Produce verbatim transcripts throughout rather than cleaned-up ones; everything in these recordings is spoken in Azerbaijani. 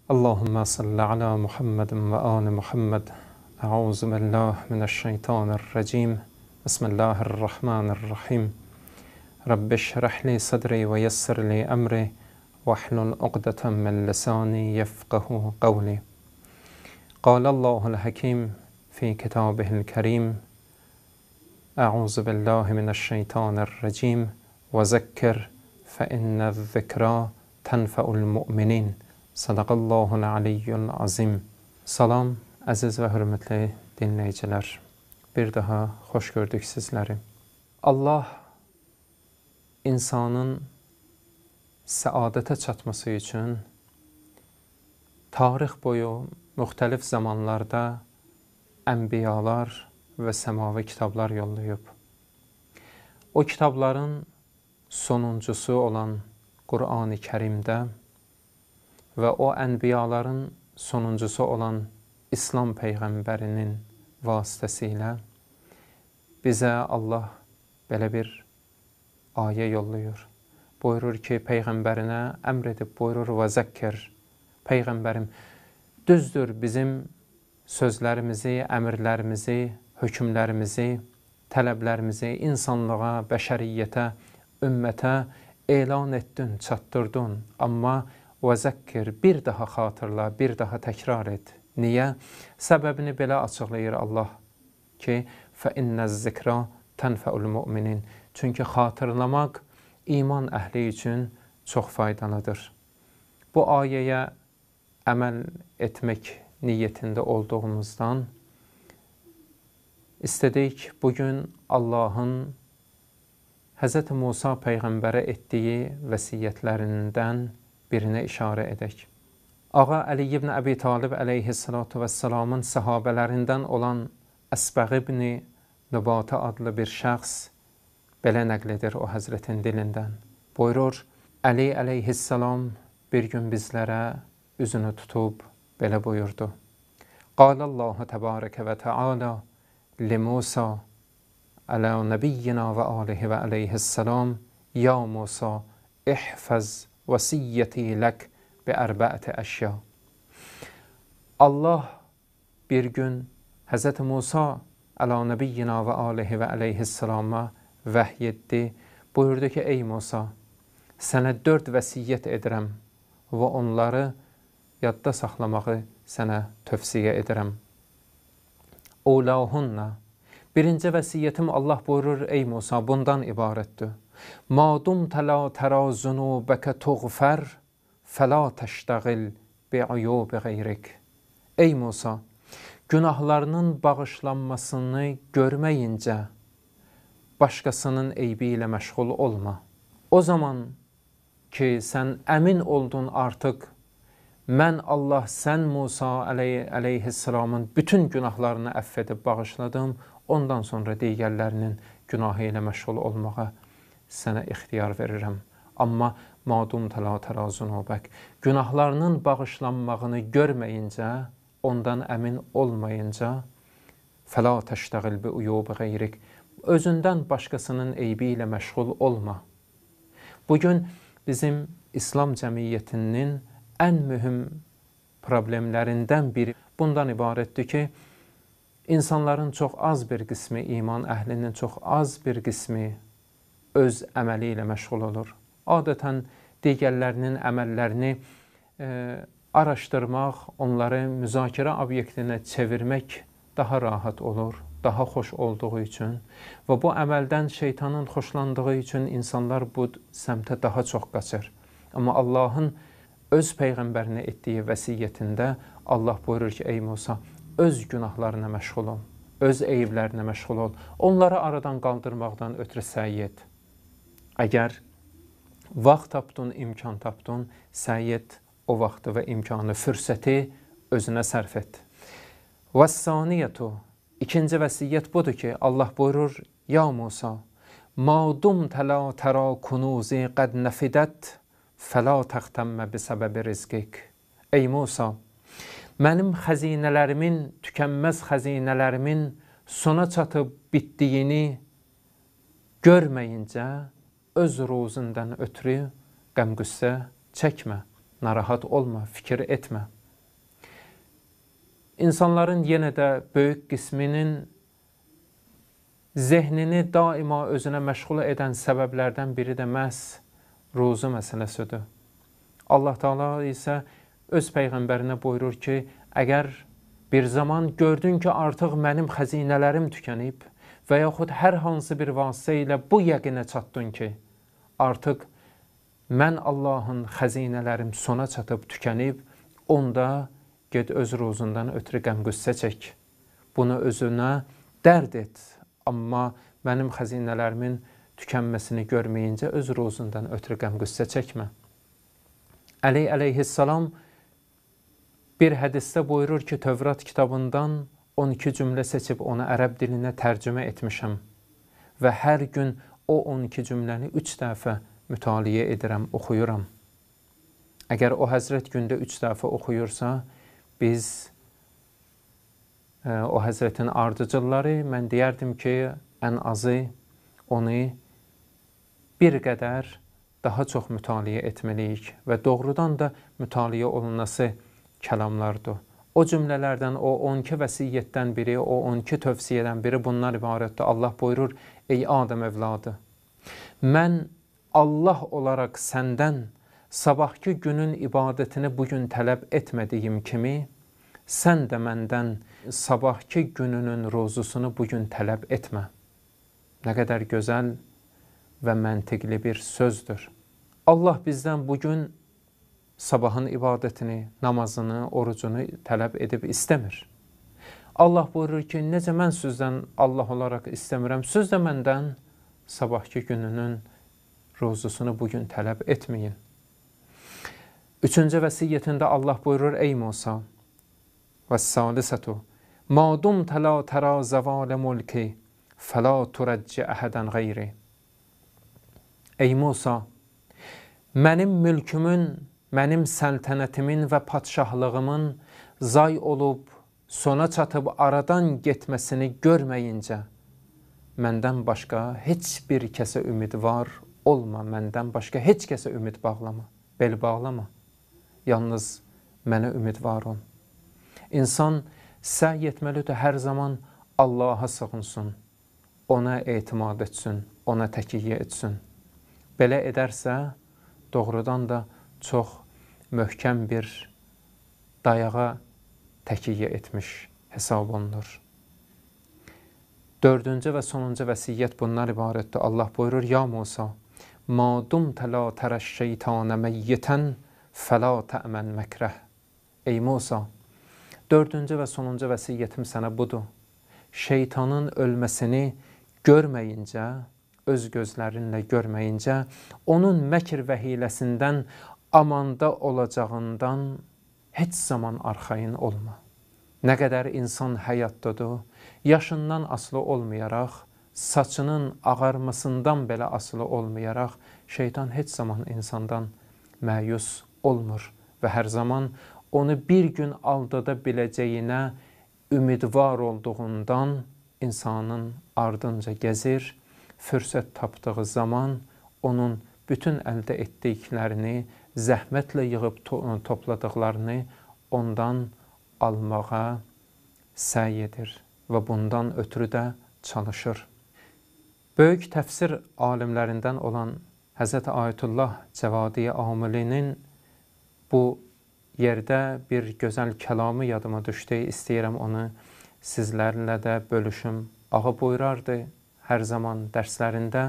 Allahümme salli ala Muhammedin ve ali Muhammed. Euzu billahi mineşşeytanirracim. Bismillahirrahmanirrahim. Rabbi şrah li sadri ve yessir li emri ve hlul uqdeten min lisani yefqahu qawli. Qâlallâhul hakim fi kitabihil kerim. Euzu billahi mineşşeytanirracim ve zekkir fe inne zikra tenfe'ul mu'minin. Sadaqallahul aliyyul azim. Salam, əziz və hörmətli dinləyicilər. Bir daha xoş gördük sizləri. Allah insanın səadətə çatması üçün tarix boyu müxtəlif zamanlarda ənbiyalar və səmavi kitablar yollayıb. O kitabların sonuncusu olan Qur'an-ı Kərimdə və o ənbiyaların sonuncusu olan İslam Peyğəmbərinin vasitəsilə bizə Allah belə bir ayə yollayır. Buyurur ki, Peyğəmbərinə əmr edib, buyurur və zəkkir. Peyğəmbərim, düzdür bizim sözlərimizi, əmrlərimizi, hökmlərimizi, tələblərimizi insanlığa, bəşəriyyətə, ümmətə elan etdin, çatdırdın, amma və zəkkir, bir daha xatırla, bir daha təkrar et. Niyə? Səbəbini belə açıqlayır Allah ki, فَإِنَّ الذِّكْرَى تَنْفَعُ الْمُؤْمِنِينَ. Çünki xatırlamaq iman əhli üçün çox faydalıdır. Bu ayəyə əməl etmək niyyətində olduğumuzdan istədik bugün Allahın Həzrəti Musa Peyğəmbərə etdiyi vəsiyyətlərindən birinə işarə edək. Ağa Əli ibn Əbi Talib əleyhissalatu vəssalamın səhabələrindən olan Əsbəğ ibn Nübatə adlı bir şəxs belə nəql edir o həzrətin dilindən. Buyurur, Əli əleyhissalam bir gün bizlərə üzünü tutub belə buyurdu. Qalallahu təbarəkə və təala li Musa ələ nəbiyyina və alihi və əleyhissalam ya Musa ihfəz vəsiyyəti lək bi ərbəəti əşya. Allah bir gün Həzrəti Musa ələ nəbiyyina və alihi və əleyhissalama vəhy etdi. Buyurdu ki, ey Musa, sənə dörd vəsiyyət edirəm və onları yadda saxlamağı sənə tövsiyə edirəm. Ulahunna. Birinci vəsiyyətim Allah buyurur, ey Musa, bundan ibarətdir. Madum təla tərə zunubəkə tuğfər, fəla təştəğil bi'uyub qeyrik. Ey Musa, günahlarının bağışlanmasını görməyincə başqasının eybi ilə məşğul olma. O zaman ki, sən əmin oldun artıq, mən Allah sən Musa əley əleyhissalamın bütün günahlarını əff edib bağışladım, ondan sonra digərlərinin günahı ilə məşğul olmağa sənə ixtiyar verirəm. Amma madum təla tərə zunubək, günahlarının bağışlanmağını görməyincə, ondan əmin olmayınca, fəla təştəğil bi uyub qeyrik, özündən başqasının eybi ilə məşğul olma. Bugün bizim İslam cəmiyyətinin ən mühüm problemlərindən biri bundan ibarətdir ki, insanların çox az bir qismi, iman əhlinin çox az bir qismi öz əməli ilə məşğul olur. Adətən digərlərinin əməllərini e, araşdırmaq, onları müzakirə obyektinə çevirmək daha rahat olur, daha xoş olduğu üçün və bu əməldən şeytanın xoşlandığı üçün insanlar bu səmtə daha çox qaçır. Amma Allahın öz Peyğəmbərinə etdiyi vəsiyyətində Allah buyurur ki, ey Musa, öz günahlarına məşğul ol, öz eyiblərinə məşğul ol, onları aradan qaldırmaqdan ötürü səy et. Əgər vaxt tapdın, imkan tapdın, səy et, o vaxtı və imkanı, fürsəti özünə sərf et. Vəssaniyyətu, ikinci vəsiyyət budur ki, Allah buyurur, ya Musa, madum təla tərə kunuzi qəd nəfidət, fəla təxtəmmə bi səbəbi rizqik. Ey Musa, mənim xəzinələrimin, tükənməz xəzinələrimin sona çatıb bitdiyini görməyincə öz ruzundan ötürü qəm-qüssə çəkmə. narahat olma, fikir etmə. İnsanların yenə də böyük qisminin zehnini daima özünə məşğul edən səbəblərdən biri də məhz ruzu məsələsidir. Allah Teala isə öz Peyğəmbərinə buyurur ki, əgər bir zaman gördün ki, artıq mənim xəzinələrim tükənib və yaxud hər hansı bir vasitə ilə bu yəqinə çatdın ki, artıq mən Allahın xəzinələrim sona çatıb tükənib, onda get öz ruzundan ötürü qəm-qüssə çək. Bunu özünə dərd et, amma mənim xəzinələrimin tükənməsini görməyincə öz ruzundan ötürü qəm-qüssə çəkmə. Əli əleyhissalam bir hədisdə buyurur ki, Tövrat kitabından on iki cümlə seçib onu ərəb dilinə tərcümə etmişəm və hər gün o on iki cümləni üç dəfə mütaliə edirəm, oxuyuram. Əgər o həzrət gündə üç dəfə oxuyursa, biz e, o həzrətin ardıcılları, mən deyərdim ki, ən azı onu bir qədər daha çox mütaliə etməliyik və doğrudan da mütaliə olunması kəlamlardır. O cümlələrdən, o on iki vəsiyyətdən biri, o on iki tövsiyədən biri bunlar ibarətdir. Allah buyurur, ey Adəm övladı, mən Allah olaraq səndən sabahki günün ibadətini bugün tələb etmədiyim kimi, sən də məndən sabahki gününün rozusunu bugün tələb etmə. Nə qədər gözəl və məntiqli bir sözdür. Allah bizdən bugün sabahın ibadətini, namazını, orucunu tələb edib istəmir. Allah buyurur ki, necə mən sizdən Allah olaraq istəmirəm, siz də məndən sabahki gününün rozusunu bugün tələb etməyin. Üçüncü vəsiyyətində Allah buyurur, ey Musa, vəs-salisətu, ma dumtə la tərə zəvalə mulki, fəla turəcci əhədən qeyri. Ey Musa, mənim mülkümün, mənim səltənətimin və padşahlığımın zay olub, sona çatıb aradan getməsini görməyincə, məndən başqa heç bir kəsə ümid var olma, məndən başqa heç kəsə ümid bağlama, bel bağlama. Yalnız mənə ümid var ol. İnsan səy etməlidir, hər zaman Allaha sığınsın, ona etimad etsin, ona təkiyyə etsin. Belə edərsə, doğrudan da çox möhkəm bir dayağa təkiyyə etmiş hesab olunur. Dördüncü və sonuncu vəsiyyət bunlar ibarətdir. Allah buyurur, ya Musa, ma dumtə la tərəş şeytanə məyyitən fəla tə'mən məkrəh. Ey Musa, dördüncü və sonuncu vəsiyyətim sənə budur. Şeytanın ölməsini görməyincə, öz gözlərinlə görməyincə, onun məkr və hiləsindən amanda olacağından heç zaman arxayın olma. Nə qədər insan həyatdadır, yaşından asılı olmayaraq, saçının ağarmasından belə asılı olmayaraq, şeytan heç zaman insandan məyus olmur və hər zaman onu bir gün aldada biləcəyinə ümidvar olduğundan insanın ardınca gəzir, fürsət tapdığı zaman onun bütün əldə etdiklərini, zəhmətlə yığıb to topladıqlarını ondan almağa səy edir və bundan ötürü də çalışır. Böyük təfsir alimlərindən olan Həzrət Ayətullah Cəvadi Amilinin bu yerdə bir gözəl kəlamı yadıma düşdü. İstəyirəm onu sizlərlə də bölüşüm. Ağa buyurardı hər zaman dərslərində,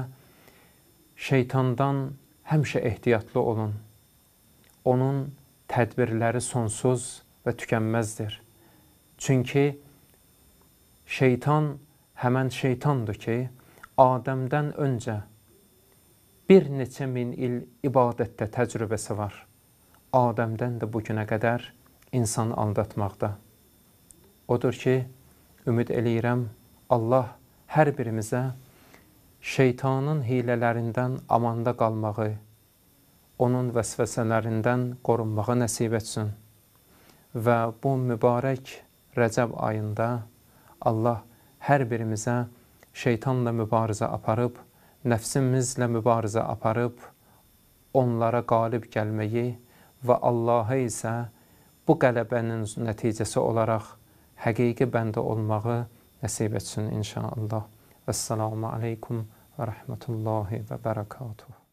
şeytandan həmişə ehtiyatlı olun. Onun tədbirləri sonsuz və tükənməzdir. Çünki şeytan həmən şeytandır ki, Adəmdən öncə bir neçə min il ibadətdə təcrübəsi var. Adəmdən də bugünə qədər insan aldatmaqda. Odur ki, ümid eləyirəm, Allah hər birimizə şeytanın hilələrindən amanda qalmağı, onun vəsvəsələrindən qorunmağı nəsib etsin. Və bu mübarək Rəcəb ayında Allah hər birimizə şeytanla mübarizə aparıb, nəfsimizlə mübarizə aparıb, onlara qalib gəlməyi və Allaha isə bu qələbənin nəticəsi olaraq həqiqi bəndə olmağı nəsib etsin inşallah. Vəssalamu aleykum və rəhmətullahi və bərəkatuhu.